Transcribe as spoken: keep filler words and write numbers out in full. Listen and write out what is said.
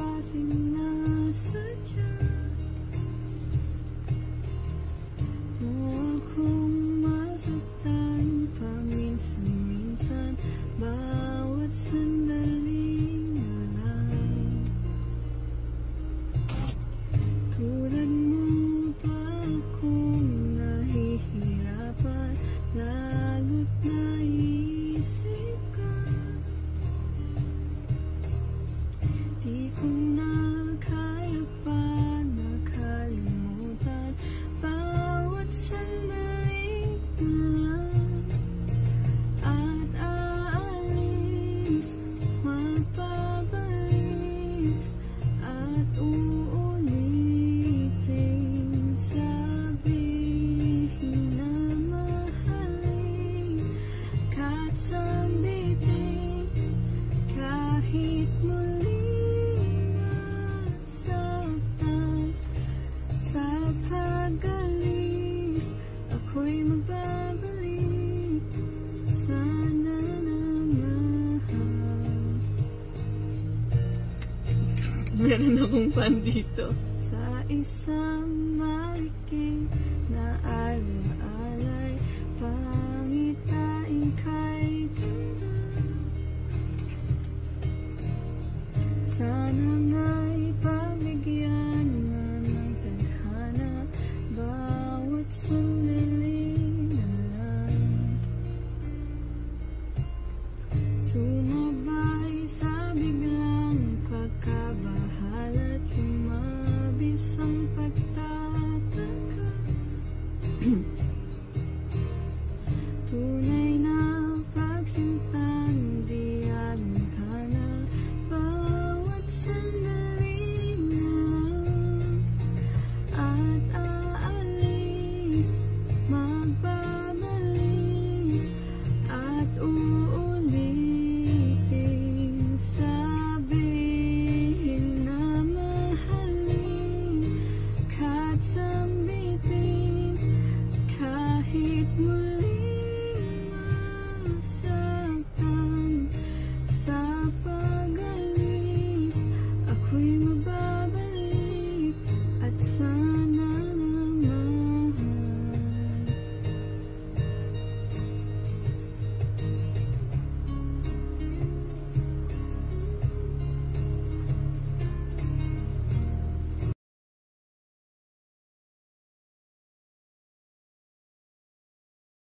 sinasadya mo akong masaktan paminsan-minsan, bawat sandali na lang. Tulad mo ba akong nahihirapan, lalo't naisip ka? Di ko na kaya pa nakalimutan bawat sandali na lang. At aalis, mapabalik at uulitin, sabihin na mahalin kahit sambitin, kahit muli nasaktan. Sa pag-alis, ako'y magbabalik, sana na mahal. Meron akong fan dito. Sa isang maliking na alay-alay, pangitain kay ganda. Sana